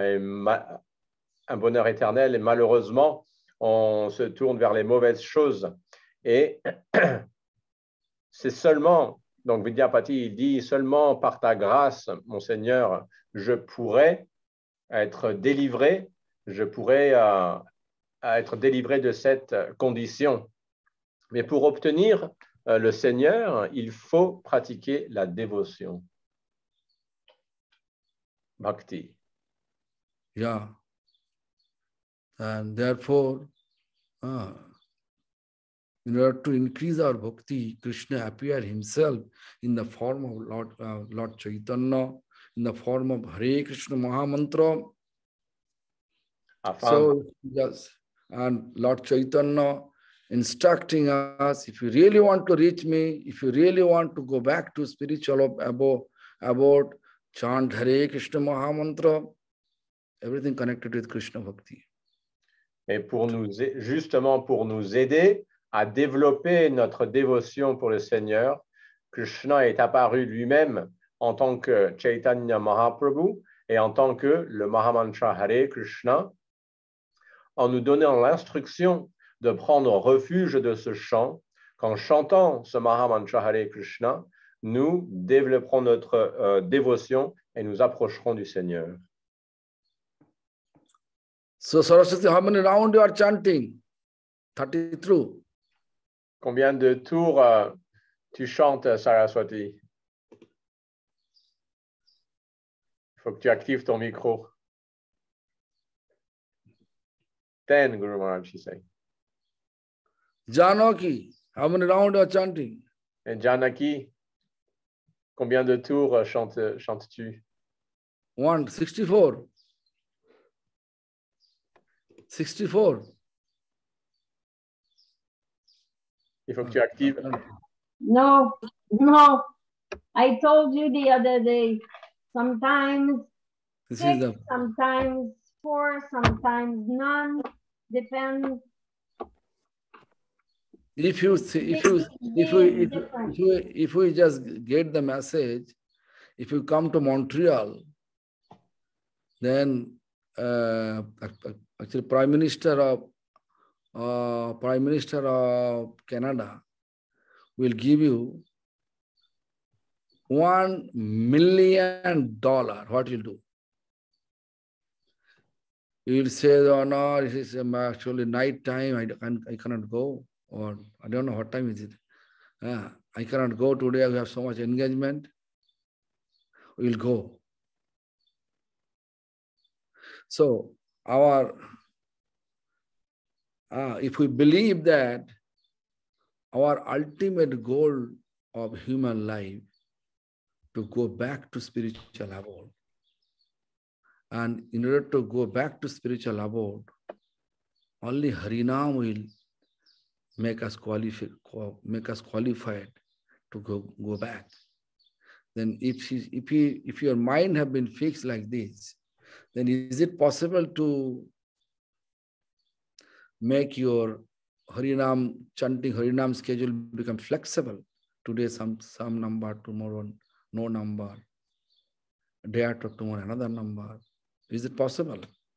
un bonheur éternel, et malheureusement, on se tourne vers les mauvaises choses. Et c'est seulement, donc Vidyapati, il dit, seulement par ta grâce, mon Seigneur, je pourrais être délivré, je pourrais euh, être délivré de cette condition. Mais pour obtenir euh, le Seigneur, il faut pratiquer la dévotion. Bhakti. Yeah. And therefore, uh, in order to increase our bhakti, Krishna appeared himself in the form of Lord, uh, Lord Chaitanya, in the form of Hare Krishna Mahamantra. Afin. So, yes, and Lord Chaitanya instructing us, if you really want to reach me, if you really want to go back to spiritual abode, abode chant Hare Krishna Mahamantra, everything connected with Krishna Bhakti. Et pour nous, justement pour nous aider à développer notre dévotion pour le Seigneur, Krishna est apparu lui-même en tant que Chaitanya Mahaprabhu et en tant que le Mahamantra Hare Krishna, en nous donnant l'instruction de prendre refuge de ce chant. Qu'en chantant ce Mahamantra Hare Krishna, nous développerons notre euh, dévotion et nous approcherons du Seigneur. So Saraswati, how many rounds you are chanting? thirty-three. Combien de tours euh, tu chantes, Saraswati? Il faut que tu actives ton micro. Ten, Guru Maharaj, she say. Janaki, how many rounds you are chanting? Et Janaki, combien de tours chante, chantes-tu? One, sixty-four. sixty-four. Il faut que tu actives. No, no. I told you the other day, sometimes This six, is the sometimes four, sometimes none, depends. if you see, if you if we if, if we if we just get the message, if you come to Montreal, then uh, actually Prime Minister of uh, Prime Minister of Canada will give you one million dollar. What you'll do? You will say, "Oh no, it is actually night time. I can I cannot go." Or I don't know what time is it. Uh, I cannot go today. We have so much engagement. We'll go. So our uh, if we believe that our ultimate goal of human life to go back to spiritual abode, and in order to go back to spiritual abode, only Harinam will make us qualify, make us qualified to go, go back. Then if, if, you, if your mind have been fixed like this, then is it possible to make your Harinam, chanting Harinam schedule become flexible? Today some, some number, tomorrow no number, day after tomorrow another number. Is it possible?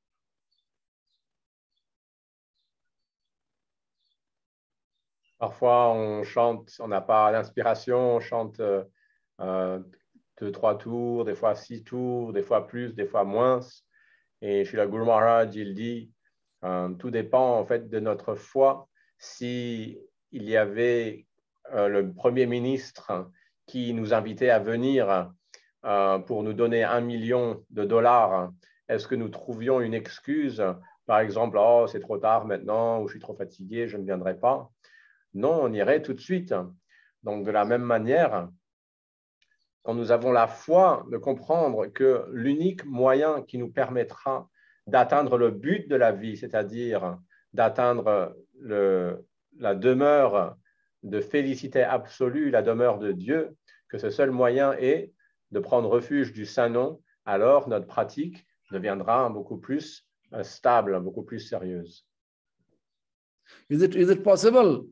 Parfois, on chante, on n'a pas d'inspiration, on chante euh, euh, deux, trois tours, des fois six tours, des fois plus, des fois moins. Et Srila Guru Maharaj, il dit, euh, tout dépend en fait de notre foi. Si il y avait euh, le Premier ministre qui nous invitait à venir euh, pour nous donner un million de dollars, est-ce que nous trouvions une excuse, par exemple, oh, c'est trop tard maintenant, ou je suis trop fatigué, je ne viendrai pas? Non, on irait tout de suite. Donc, de la même manière, quand nous avons la foi de comprendre que l'unique moyen qui nous permettra d'atteindre le but de la vie, c'est-à-dire d'atteindre la demeure de félicité absolue, la demeure de Dieu, que ce seul moyen est de prendre refuge du Saint-Nom, alors notre pratique deviendra beaucoup plus stable, beaucoup plus sérieuse. Is it, is it possible?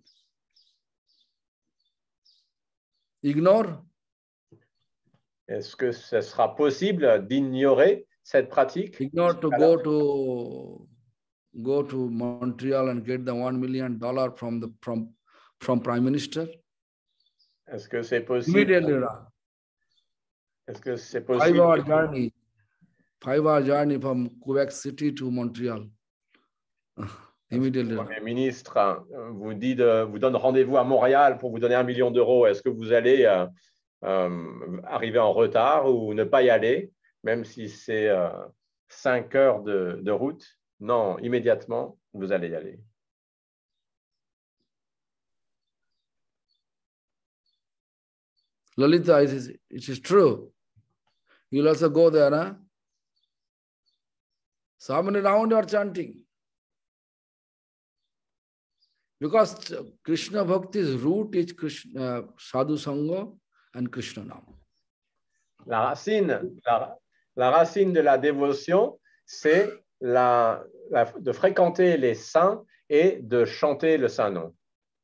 Ignore? Est-ce que ce sera possible d'ignorer cette pratique? Ignore to go to go to Montreal and get the one million dollar from the from from Prime Minister? Est-ce que c'est possible? Immediately. Est-ce que c'est Five possible? hour journey. Five hour journey from Quebec City to Montreal. Immediately. Le Premier ministre vous dit de, vous donne rendez-vous à Montréal pour vous donner un million d'euros. Est-ce que vous allez euh, euh, arriver en retard ou ne pas y aller, même si c'est euh, cinq heures de, de route? Non, immédiatement, vous allez y aller. Lalita, it is, it is true. You'll also go there, huh? So how many rounds you are chanting? Because Krishna Bhakti's root is Krishna, uh, Sadhu Sangha and Krishna Nam. La racine, la, la racine de la dévotion, c'est la, la, de fréquenter les saints et de chanter le Saint-Nom.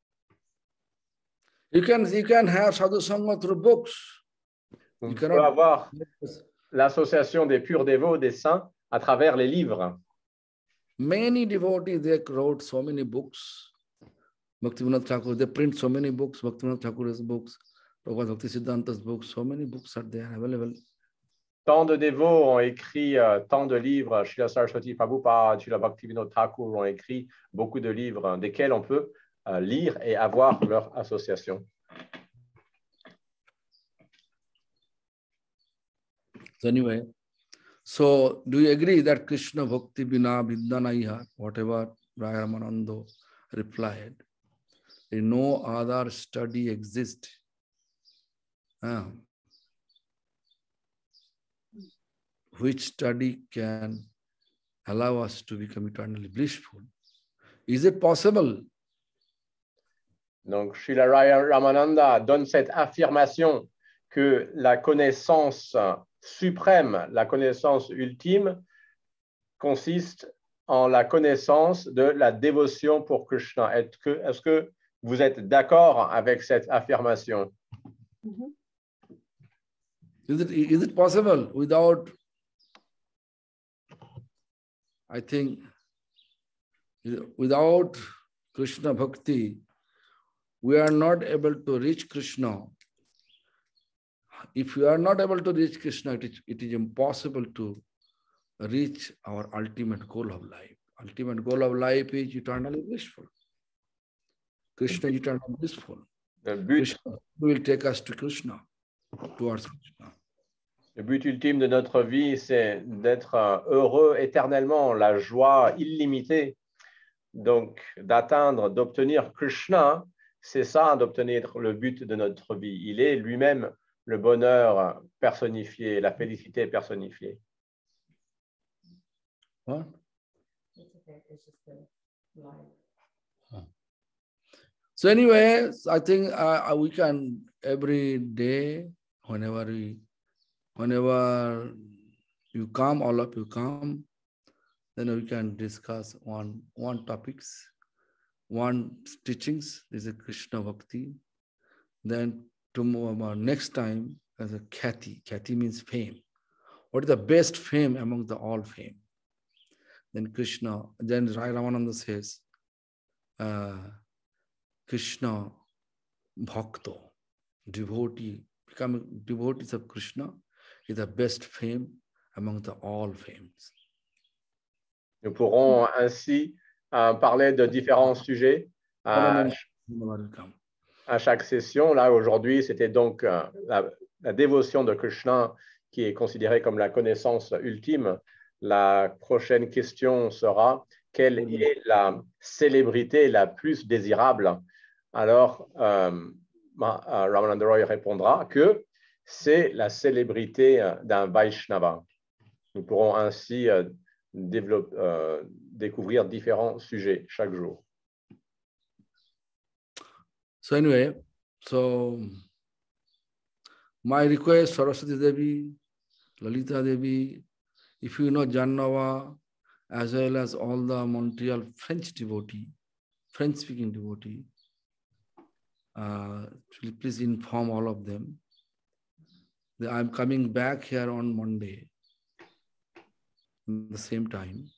You can, you can have Sadhu Sangha through books. Vous You pouvez cannot avoir l'association des purs dévots des saints à travers les livres. Many devotees, they wrote so many books. Bhaktivinoda Thakur, they print so many books, Bhaktivinoda Thakur's books, Prabhupada Bhakti Siddhanta's books, so many books are there available. Tant de dévots ont écrit euh, tant de livres, Srila Saraswati Prabhupada, Srila Bhaktivinoda Thakur ont écrit beaucoup de livres desquels on peut euh, lire et avoir leur association. So anyway, so do you agree that Krishna Bhakti Bina Vidyanaiha, whatever Raya Ramananda replied, no other study exists. Uh, which study can allow us to become eternally blissful? Is it possible? Donc, Srila Ramananda donne cette affirmation que la connaissance suprême, la connaissance ultime, consiste en la connaissance de la dévotion pour Krishna. Est-ce que, est-ce que vous êtes d'accord avec cette affirmation? Mhm. Is it, is it possible without, I think, without Krishna Bhakti, we are not able to reach Krishna. If we are not able to reach Krishna, it is, it is impossible to reach our ultimate goal of life. Ultimate goal of life is eternally blissful. Krishna is eternally blissful. Le but, Krishna will take us to Krishna, towards Krishna. le but ultime de notre vie, c'est d'être heureux éternellement, la joie illimitée. Donc, d'atteindre, d'obtenir Krishna, c'est ça, d'obtenir le but de notre vie. Il est lui-même le bonheur personnifié, la félicité personnifiée. What? So anyway, I think uh, we can every day, whenever we, whenever you come, all of you come, then we can discuss one one topics, one teachings. This is Krishna Bhakti. Then tomorrow, next time, as a Khati. Khati means fame. What is the best fame among the all fame? Then Krishna. Then Rai Ramananda says, uh, Krishna Bhakto, devotee, becoming devotees of Krishna is the best fame among the all fames. Nous pourrons ainsi euh, parler de différents sujets à, à chaque session. Là, aujourd'hui, c'était donc euh, la, la dévotion de Krishna qui est considérée comme la connaissance ultime. La prochaine question sera: quelle est la célébrité la plus désirable? Alors, euh, Ramananda Roy répondra que c'est la célébrité d'un Vaishnava. Nous pourrons ainsi euh, développer, euh, découvrir différents sujets chaque jour. So anyway, so my request, Saraswati Devi, Lalita Devi, if you know Jannava, as well as all the Montreal French devotee, French-speaking devotee, uh, please inform all of them that I'm coming back here on Monday at the same time.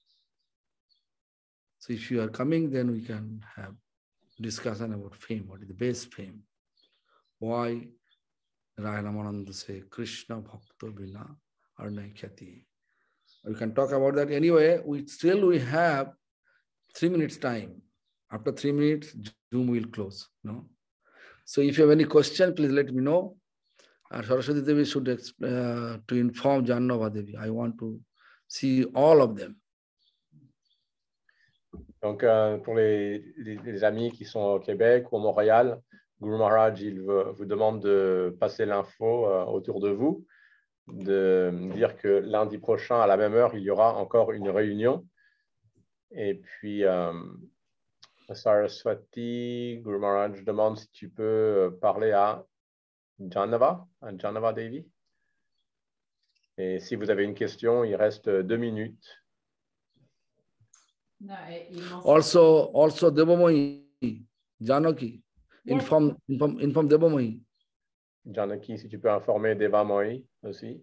So if you are coming, then we can have discussion about fame. What is the best fame? Why Rai Ramananda say Krishna Bhakta Vina Arnai Khati? We can talk about that anyway. We still we have three minutes time. After three minutes, Zoom will close. No. So if you have any question, please let me know. Uh, Saraswati Devi should uh, to inform Jannava Devi. I want to see all of them. Donc, euh, pour les, les, les amis qui sont au Québec ou à Montréal, Guru Maharaj, il veut, vous demande de passer l'info euh, autour de vous, de dire que lundi prochain, à la même heure, il y aura encore une réunion. Et puis, euh, Saraswati, Guru Maharaj demande si tu peux parler à Jannava, à Jannava Devi. Et si vous avez une question, il reste deux minutes. Also, also Devamai, Janaki, Yes. inform, inform, inform Devamai. Janaki, si tu peux informer Deva Moi aussi.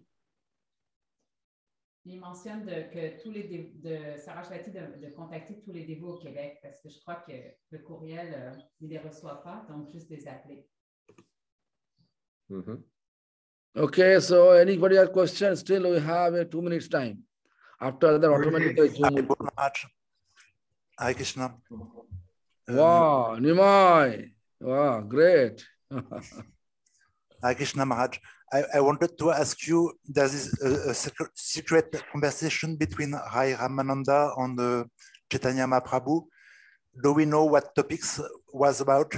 Il mentionne de, que tous les dé, de Saraswati de, de contacter tous les dévots au Québec parce que je crois que le courriel, euh, il ne les reçoit pas, donc juste les appeler. Mm-hmm. Okay, so anybody has questions? Still we have a two minutes time. After that, automatically Zoom will. Hare Krishna. Wow, Nimai. Wow, great. Hare Krishna Maharaj. I, I wanted to ask you, there is a, a secret, secret conversation between Rai Ramananda and uh, Chaitanya Mahaprabhu. do we know what topics was about?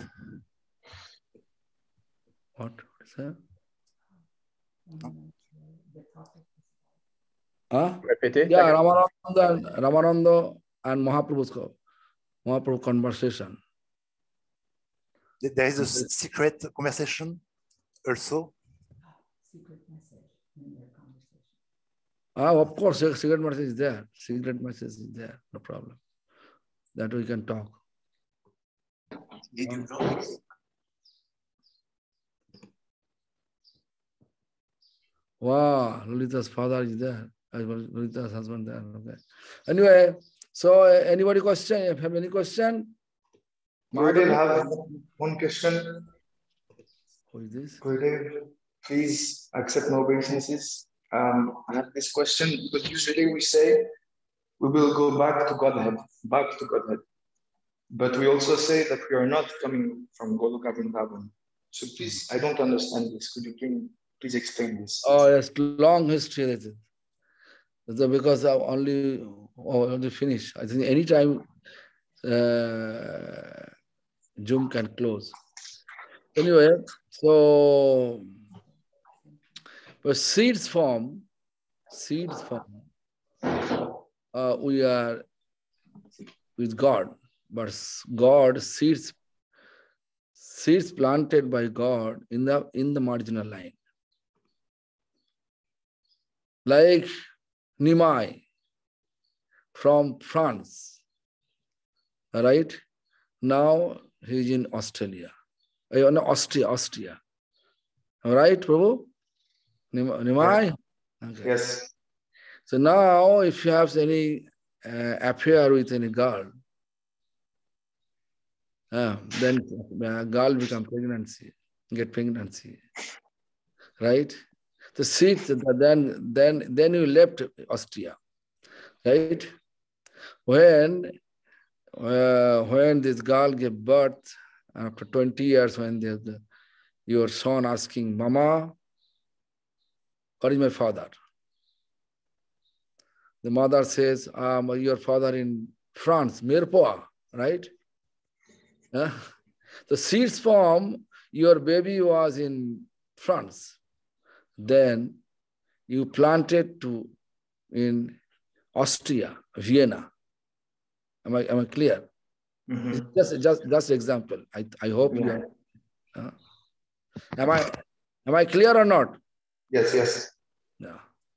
What is that? Um, the topic. Huh? Répétez. Yeah, Ramananda and, Ramananda and Mahaprabhu's co- Mahaprabhu conversation. There is a secret conversation also. Secret message in their conversation. Ah, of course, secret message is there. Secret message is there. No problem. That we can talk. Did you know? Wow, Lolita's father is there. Lolita's husband there. Okay. Anyway, so uh, anybody question? If you have any question? Gurudev, have one question. Who is this? Gurudev, please accept no obeisances. Um, I have this question because usually we say we will go back to Godhead, back to Godhead. But we also say that we are not coming from Goloka Vrindavan. So please, I don't understand this. Could you please, please explain this? Oh, yes, long history. That is. So because I only, oh, only finish. I think anytime uh, Zoom can close. Anyway, so but seeds form, seeds form. Uh, we are with God, but God seeds, seeds planted by God in the in the marginal line, like Nimai from France. Right now he is in Australia, uh, no, Austria, Austria. All right, Prabhu? Nimai? Okay. Yes. So now, if you have any uh, affair with any girl, uh, then uh, girl become pregnancy, get pregnancy, right? The seeds, then then then you left Austria, right? When uh, when this girl gave birth after twenty years, when the, the, your son asking, Mama, what is my father? The mother says, um, your father in France, Mirepoix, right? Uh, the seeds form, your baby was in France. Then you planted to in Austria, Vienna. Am I, am I clear? Mm-hmm. It's just, just, just example. I, I hope Yeah. you are. Uh, am I, am I clear or not? Yes, yes. Yeah.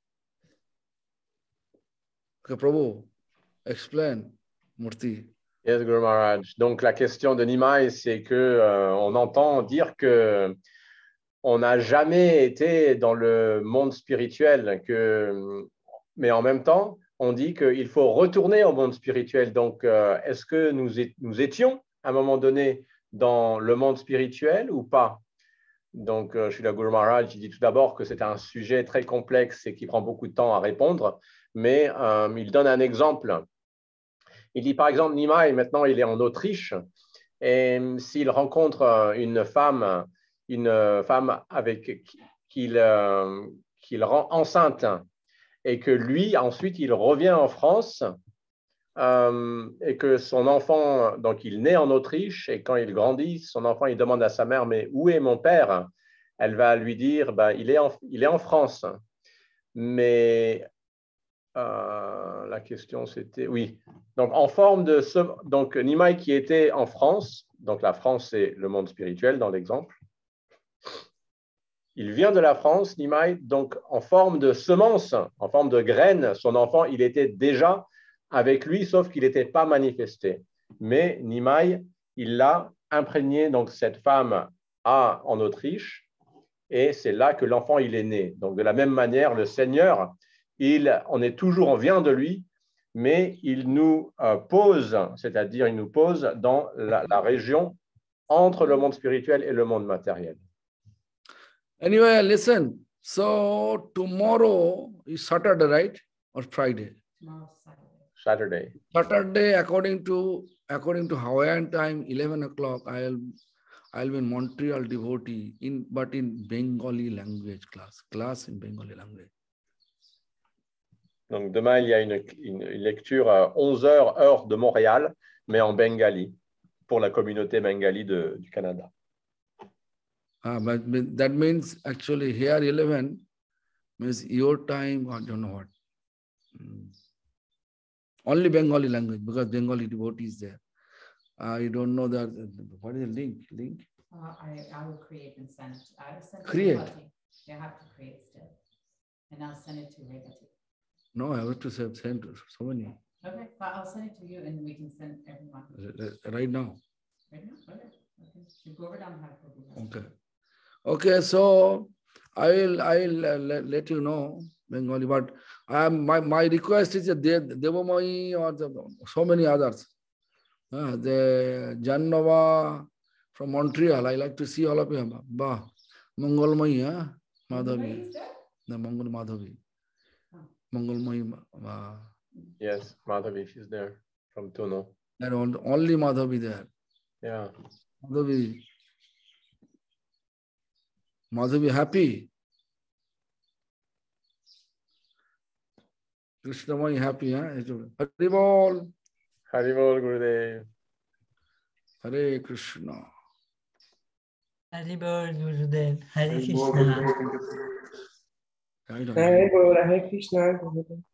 Okay, Prabhu, explain, Murti. Yes, Guru Maharaj. Donc la question de Nimai, c'est que euh, on entend dire que on n'a jamais été dans le monde spirituel, que, mais en même temps, on dit qu'il faut retourner au monde spirituel. Donc, euh, est-ce que nous, é nous étions à un moment donné dans le monde spirituel ou pas? Donc, euh, Srila Guru Maharaj dit tout d'abord que c'est un sujet très complexe et qui prend beaucoup de temps à répondre, mais euh, il donne un exemple. Il dit par exemple, Nimai, maintenant il est en Autriche, et s'il rencontre une femme, une femme avec qu'il euh, qu'il rend enceinte, et que lui, ensuite, il revient en France, euh, et que son enfant, donc il naît en Autriche, et quand il grandit, son enfant, il demande à sa mère, mais où est mon père? Elle va lui dire, ben, il est en, il est en France. Mais euh, la question, c'était, oui. Donc, en forme de, ce, donc Nimai qui était en France, donc la France, c'est le monde spirituel dans l'exemple. Il vient de la France, Nimai, donc en forme de semence, en forme de graine. Son enfant, il était déjà avec lui, sauf qu'il n'était pas manifesté. Mais Nimai, il l'a imprégné, donc cette femme a en Autriche, et c'est là que l'enfant, il est né. Donc de la même manière, le Seigneur, il, on est toujours, on vient de lui, mais il nous euh, pose, c'est-à-dire il nous pose dans la, la région entre le monde spirituel et le monde matériel. Anyway, listen. So tomorrow is Saturday, right? Or Friday? Tomorrow, Saturday. Saturday. Saturday, according to according to Hawaiian time, eleven o'clock, I'll I'll be in Montreal devotee in but in Bengali language class. Class in Bengali language. Donc demain, il y a une, une, une lecture à onze heures, heure de Montréal. mais en bengali, pour la communauté bengali de, du Canada. Ah, but but that means actually here eleven means your time, I don't know what. Mm. Only Bengali language, because Bengali devotee is there. I don't know that. What is the link? Link? Uh, I, I will create and send. I will send Create. it to Bhatti. You have to create still. And I'll send it to Rebati. No, I have to send send to so many. Okay, but I'll send it to you and we can send everyone. Right now. Right now? Okay. Okay. So Govardhan have to do that. Okay. Okay, so I will I will uh, let, let you know Bengali, but I am my, my request is that De, Devamai or the, so many others. Uh, the Jannava from Montreal, I like to see all of you. Bah, Mangalmai, huh? Madhavi. The Mangal Madhavi. Mangalmai. Uh, Yes, Madhavi, she's there from Tono. and only Madhavi there. Yeah. Madhavi. Madhavi happy. Krishnamai happy, huh? Haribol. Haribol, Gurudev. Hare Krishna. Haribol, Gurudev. Hare Hare Krishna. Krishna. I don't know. Hare Krishna, Gurudev.